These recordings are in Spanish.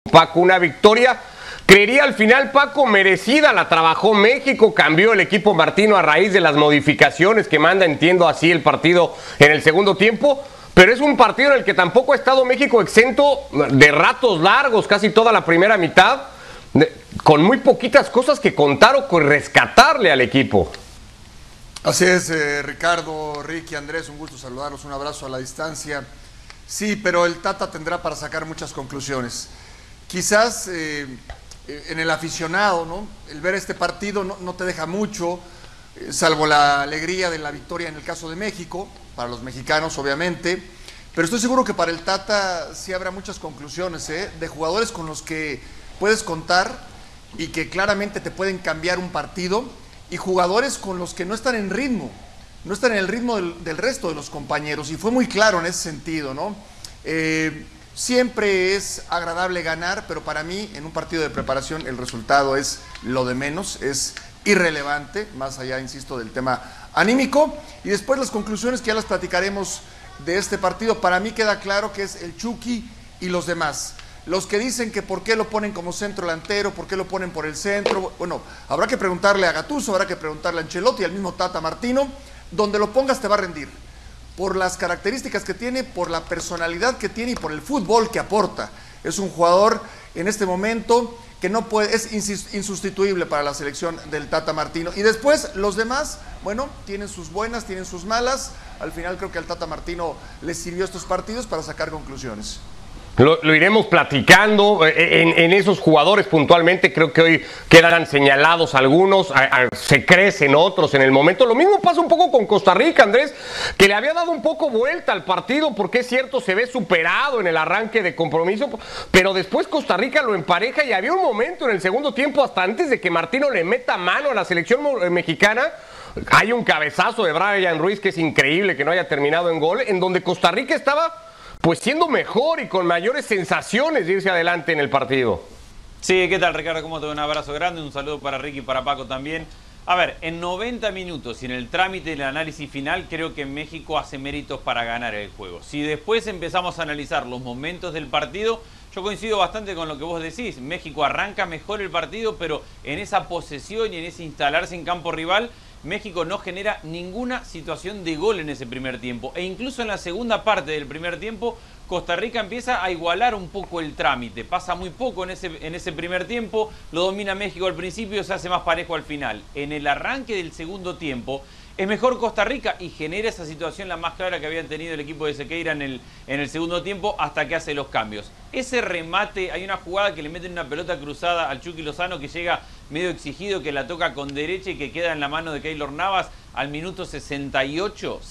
Paco, una victoria, creería al final, Paco, merecida, la trabajó México, cambió el equipo Martino a raíz de las modificaciones que manda, entiendo así, el partido en el segundo tiempo, pero es un partido en el que tampoco ha estado México exento de ratos largos, casi toda la primera mitad, con muy poquitas cosas que contar o que rescatarle al equipo. Así es, Ricardo, Ricky, Andrés, un gusto saludarlos, un abrazo a la distancia. Sí, pero el Tata tendrá para sacar muchas conclusiones. Quizás en el aficionado, ¿no? El ver este partido no te deja mucho, salvo la alegría de la victoria en el caso de México, para los mexicanos obviamente, pero estoy seguro que para el Tata sí habrá muchas conclusiones, de jugadores con los que puedes contar y que claramente te pueden cambiar un partido, y jugadores con los que no están en ritmo. No están en el ritmo del resto de los compañeros, y fue muy claro en ese sentido, ¿no? Siempre es agradable ganar, pero para mí en un partido de preparación el resultado es lo de menos, es irrelevante, más allá, insisto, del tema anímico. Y después las conclusiones que ya las platicaremos de este partido, para mí queda claro que es el Chucky y los demás. Los que dicen que por qué lo ponen como centro delantero, por qué lo ponen por el centro, bueno, habrá que preguntarle a Gattuso, habrá que preguntarle a Ancelotti y al mismo Tata Martino. Donde lo pongas te va a rendir, por las características que tiene, por la personalidad que tiene y por el fútbol que aporta. Es un jugador en este momento que no puede, es insustituible para la selección del Tata Martino. Y después los demás, bueno, tienen sus buenas, tienen sus malas. Al final creo que al Tata Martino le sirvió estos partidos para sacar conclusiones. Lo iremos platicando en esos jugadores puntualmente. Creo que hoy quedarán señalados algunos, se crecen otros en el momento. Lo mismo pasa un poco con Costa Rica, Andrés, que le había dado un poco vuelta al partido, porque es cierto, se ve superado en el arranque de compromiso, pero después Costa Rica lo empareja y había un momento en el segundo tiempo, hasta antes de que Martino le meta mano a la selección mexicana. Hay un cabezazo de Brian Ruiz que es increíble que no haya terminado en gol, en donde Costa Rica estaba pues siendo mejor y con mayores sensaciones de irse adelante en el partido. Sí, ¿qué tal, Ricardo? ¿Cómo te va? Un abrazo grande, un saludo para Ricky y para Paco también. A ver, en 90 minutos y en el trámite del análisis final, creo que México hace méritos para ganar el juego. Si después empezamos a analizar los momentos del partido, yo coincido bastante con lo que vos decís. México arranca mejor el partido, pero en esa posesión y en ese instalarse en campo rival, México no genera ninguna situación de gol en ese primer tiempo. E incluso en la segunda parte del primer tiempo, Costa Rica empieza a igualar un poco el trámite. Pasa muy poco en ese primer tiempo, lo domina México al principio, se hace más parejo al final. En el arranque del segundo tiempo, es mejor Costa Rica y genera esa situación la más clara que había tenido el equipo de Sequeira en el segundo tiempo hasta que hace los cambios. Ese remate, hay una jugada que le meten una pelota cruzada al Chucky Lozano que llega medio exigido, que la toca con derecha y que queda en la mano de Keylor Navas al minuto 68.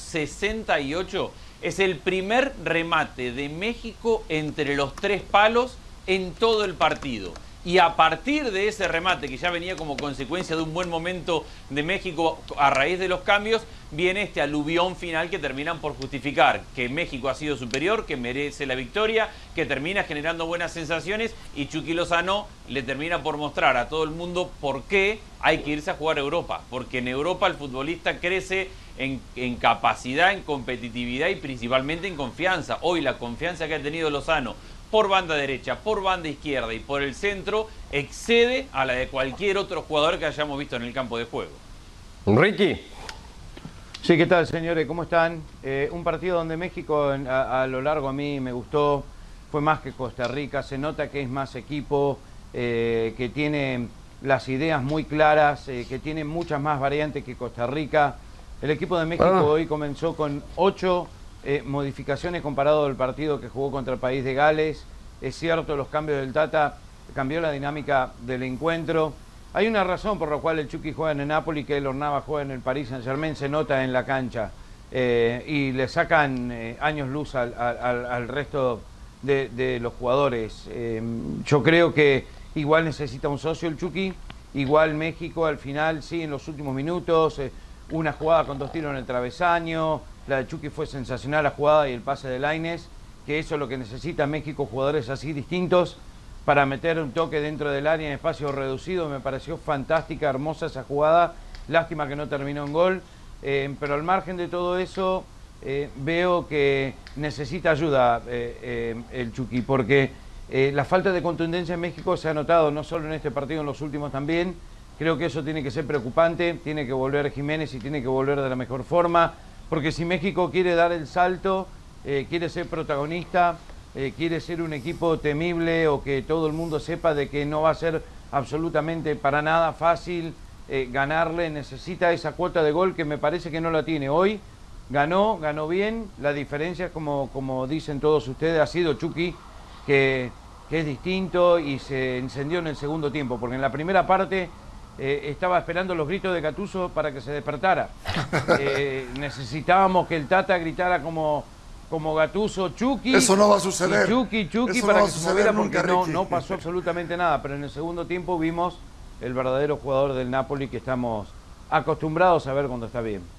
68. Es el primer remate de México entre los tres palos en todo el partido. Y a partir de ese remate, que ya venía como consecuencia de un buen momento de México a raíz de los cambios, viene este aluvión final que terminan por justificar que México ha sido superior, que merece la victoria, que termina generando buenas sensaciones, y Chucky Lozano le termina por mostrar a todo el mundo por qué hay que irse a jugar a Europa. Porque en Europa el futbolista crece en capacidad, en competitividad y principalmente en confianza. Hoy la confianza que ha tenido Lozano por banda derecha, por banda izquierda y por el centro, excede a la de cualquier otro jugador que hayamos visto en el campo de juego. Ricky. Sí, ¿qué tal, señores? ¿Cómo están? Un partido donde México a lo largo a mí me gustó, fue más que Costa Rica, se nota que es más equipo, que tiene las ideas muy claras, que tiene muchas más variantes que Costa Rica. El equipo de México hoy comenzó con 8 modificaciones comparado al partido que jugó contra el país de Gales. Es cierto, los cambios del Tata cambió la dinámica del encuentro. Hay una razón por la cual el Chucky juega en el Napoli, que el Navas juega en el Paris Saint-Germain, se nota en la cancha. Y le sacan años luz al resto de los jugadores. Yo creo que igual necesita un socio el Chucky, igual México al final, sí, en los últimos minutos, una jugada con 2 tiros en el travesaño. La de Chucky fue sensacional, la jugada y el pase de Lainez, que eso es lo que necesita México, jugadores así distintos para meter un toque dentro del área en espacio reducido. Me pareció fantástica, hermosa esa jugada, lástima que no terminó en gol, pero al margen de todo eso veo que necesita ayuda el Chucky, porque La falta de contundencia en México se ha notado no solo en este partido, en los últimos también. Creo que eso tiene que ser preocupante, tiene que volver Jiménez y tiene que volver de la mejor forma, porque si México quiere dar el salto, quiere ser protagonista, quiere ser un equipo temible o que todo el mundo sepa de que no va a ser absolutamente para nada fácil ganarle, necesita esa cuota de gol que me parece que no la tiene hoy. Ganó bien, la diferencia, como dicen todos ustedes, ha sido Chucky, que es distinto y se encendió en el segundo tiempo, porque en la primera parte estaba esperando los gritos de Gattuso para que se despertara. Necesitábamos que el Tata gritara como Gattuso, Chucky. Eso no va a suceder. Chucky, Eso para no va que a se suceder moviera, nunca, porque Ricky. no pasó absolutamente nada. Pero en el segundo tiempo vimos el verdadero jugador del Napoli que estamos acostumbrados a ver cuando está bien.